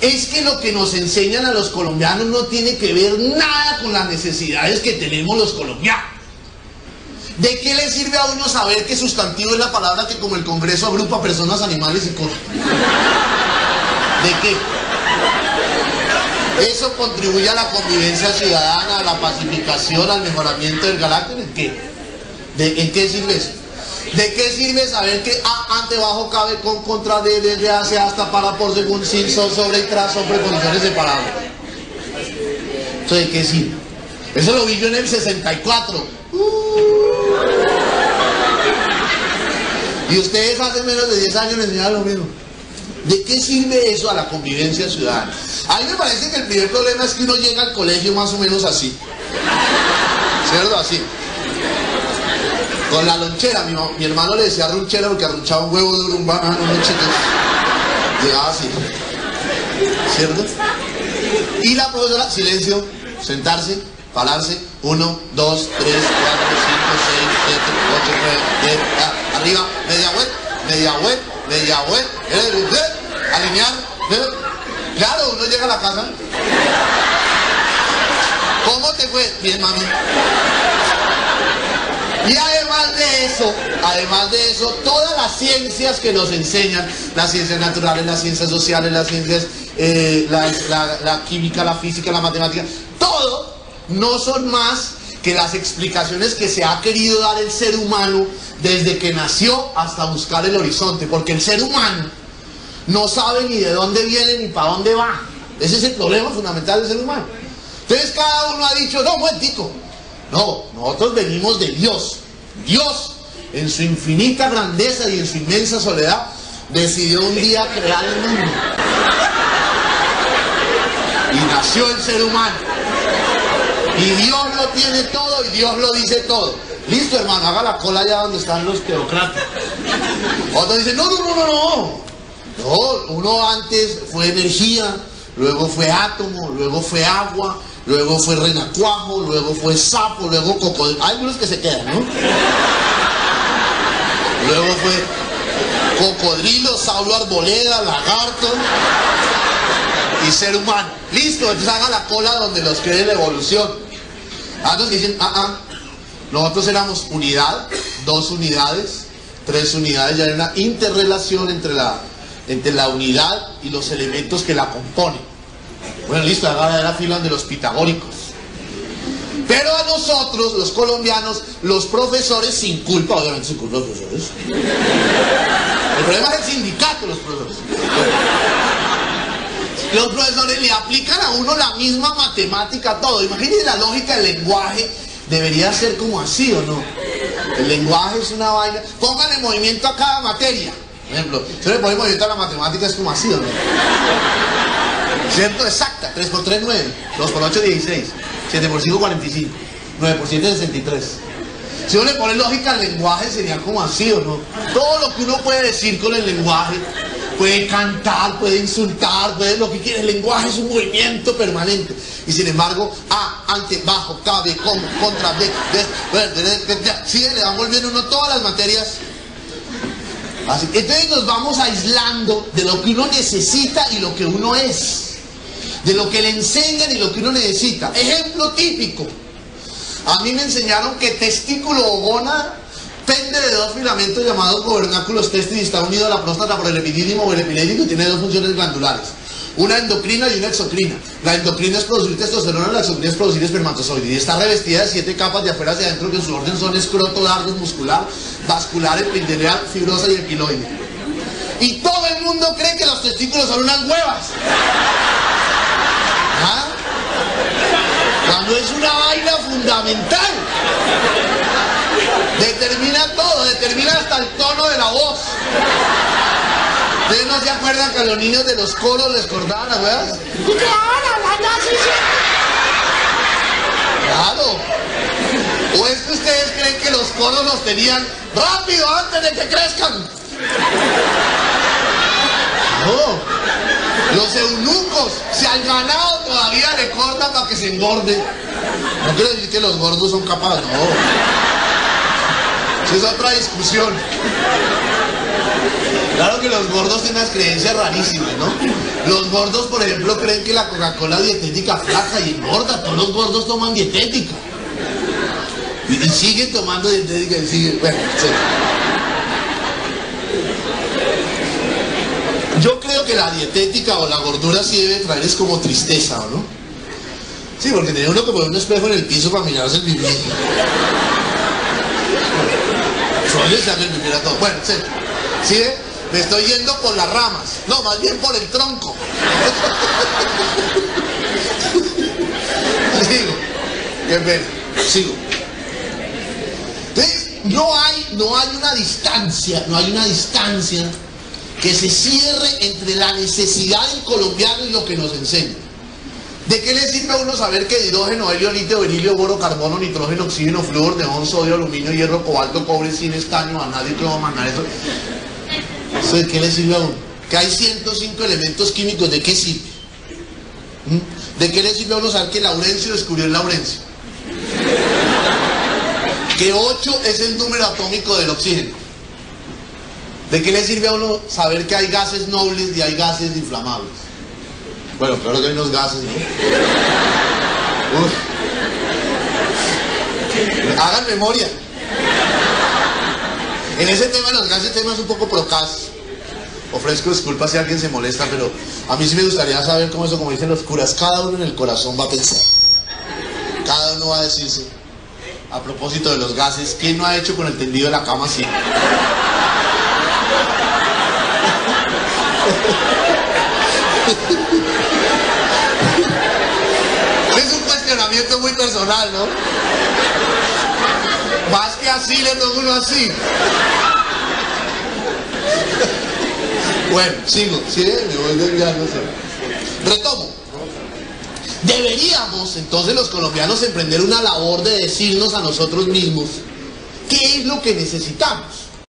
es que lo que nos enseñan a los colombianos no tiene que ver nada con las necesidades que tenemos los colombianos. ¿De qué le sirve a uno saber que sustantivo es la palabra que como el Congreso agrupa personas, animales y cosas? ¿De qué? ¿Eso contribuye a la convivencia ciudadana, a la pacificación, al mejoramiento del carácter? ¿En qué? ¿En qué sirve eso? ¿De qué sirve saber que A, ante, bajo, cabe, con, contra, desde, hacia, hasta, para, por, según, sin, sobre y tras, son preposiciones separadas? ¿Eso de qué sirve? Eso lo vi yo en el 64. Y ustedes hace menos de 10 años me enseñaron lo mismo. ¿De qué sirve eso a la convivencia ciudadana? A mí me parece que el primer problema es que uno llega al colegio más o menos así. ¿Cierto? Así. Con la lonchera. Mi hermano le decía ronchera porque arrunchaba un huevo duro, un banano, un chiquito. Llegaba así. ¿Cierto? Y la profesora, silencio, sentarse, pararse. 1, 2, 3, 4, 5, 6, 7, 8, 9, 10. Arriba, media vuelta, alinear. Claro, uno llega a la casa. ¿Cómo te fue? Bien, mami. Y además de eso, todas las ciencias que nos enseñan, las ciencias naturales, las ciencias sociales, las ciencias, la química, la física, la matemática, todo no son más que las explicaciones que se ha querido dar el ser humano desde que nació hasta buscar el horizonte, porque el ser humano no sabe ni de dónde viene ni para dónde va. Ese es el problema fundamental del ser humano. Entonces cada uno ha dicho, no, momentico, no, nosotros venimos de Dios. Dios, en su infinita grandeza y en su inmensa soledad, decidió un día crear el mundo. Y nació el ser humano. Y Dios lo tiene todo y Dios lo dice todo. Listo, hermano, haga la cola allá donde están los teócratas. Otros dicen, no. No, uno antes fue energía, luego fue átomo, luego fue agua, luego fue renacuajo, luego fue sapo, luego cocodrilo. Hay unos que se quedan, ¿no? Luego fue cocodrilo, saulo arboleda, lagarto y ser humano. Listo, entonces haga la cola donde los quede la evolución. Otros dicen, nosotros éramos unidad, 2 unidades, 3 unidades, ya hay una interrelación entre la unidad y los elementos que la componen. Bueno, listo, haga la fila de los pitagóricos. Pero a nosotros, los colombianos, los profesores, sin culpa, obviamente sin culpa los profesores. El problema es el sindicato, los profesores. Los profesores le aplican a uno la misma matemática, todo. Imagínense la lógica del lenguaje, debería ser como así, ¿o no? El lenguaje es una vaina. Pongan en movimiento a cada materia. Por ejemplo, si le ponen movimiento a la matemática, es como así, ¿o no? ¿Cierto? Exacta. 3 por 3, 9. 2 por 8, 16. 7 por 5, 45. 9 por 7, 63. Si uno le pone lógica al lenguaje, sería como así, ¿o no? Todo lo que uno puede decir con el lenguaje, puede cantar, puede insultar, puede lo que quiera. El lenguaje es un movimiento permanente. Y sin embargo, A, ante, bajo, cabe, como, contra, de, sigue, le van volviendo uno todas las materias. Así. Entonces nos vamos aislando de lo que uno necesita y lo que uno es. De lo que le enseñan y lo que uno necesita. Ejemplo típico. A mí me enseñaron que testículo o gónada pende de 2 filamentos llamados gobernáculos testis y está unido a la próstata por el epidídimo o el epidémico y tiene 2 funciones glandulares. Una endocrina y una exocrina. La endocrina es producir testosterona, la exocrina es producir espermatozoides. Y está revestida de 7 capas de afuera hacia adentro que en su orden son escroto, dardos, muscular, vascular, epitelial, fibrosa y epiloide. Y todo el mundo cree que los testículos son unas huevas. ¿Ah? Cuando es una vaina fundamental. Determina todo, determina hasta el tono de la voz. ¿Ustedes no se acuerdan que a los niños de los coros les cortaban las huevas? ¿Y quedaban hablando así? Claro. ¿O es que ustedes creen que los coros los tenían rápido antes de que crezcan? No. Los eunucos, si al ganado todavía le cortan para que se engorde. No quiero decir que los gordos son capaces, no. Esa es otra discusión. Claro que los gordos tienen unas creencias rarísimas, ¿no? Los gordos, por ejemplo, creen que la Coca-Cola dietética flaca y engorda. Todos los gordos toman dietética. Y siguen tomando dietética y siguen... Bueno, sí. Yo creo que la dietética o la gordura sí debe traer es como tristeza, ¿no? Sí, porque tiene uno que poner un espejo en el piso para mirarse el pipí. Suele ser el pipí a todo. Bueno, sí. ¿Sí ve? Me estoy yendo por las ramas. No, más bien por el tronco. Sigo. Qué pena. Sigo. Entonces, no hay una distancia que se cierre entre la necesidad del colombiano y lo que nos enseña. ¿De qué le sirve a uno saber que hidrógeno, helio, litio, berilio, boro, carbono, nitrógeno, oxígeno, flúor, neón, sodio, aluminio, hierro, cobalto, cobre, zinc, estaño, vanadio, cromo, manganeso? ¿Eso de qué le sirve a uno? Que hay 105 elementos químicos, ¿de qué sirve? ¿De qué le sirve a uno saber que Laurencio descubrió el Laurencio? Que 8 es el número atómico del oxígeno. ¿De qué le sirve a uno saber que hay gases nobles y hay gases inflamables? Bueno, claro que hay unos gases, ¿no? Uf. Hagan memoria. En ese tema de los gases, tema es un poco procas. Ofrezco disculpas si alguien se molesta, pero a mí sí me gustaría saber cómo eso, como dicen los curas, cada uno en el corazón va a pensar. Cada uno va a decirse, a propósito de los gases, ¿qué no ha hecho con el tendido de la cama así? Es un cuestionamiento muy personal, ¿no? Más que así, le toca uno así. Bueno, sigo, ¿sí? Me voy desviando, no sé. Retomo. Deberíamos, entonces, los colombianos emprender una labor de decirnos a nosotros mismos qué es lo que necesitamos.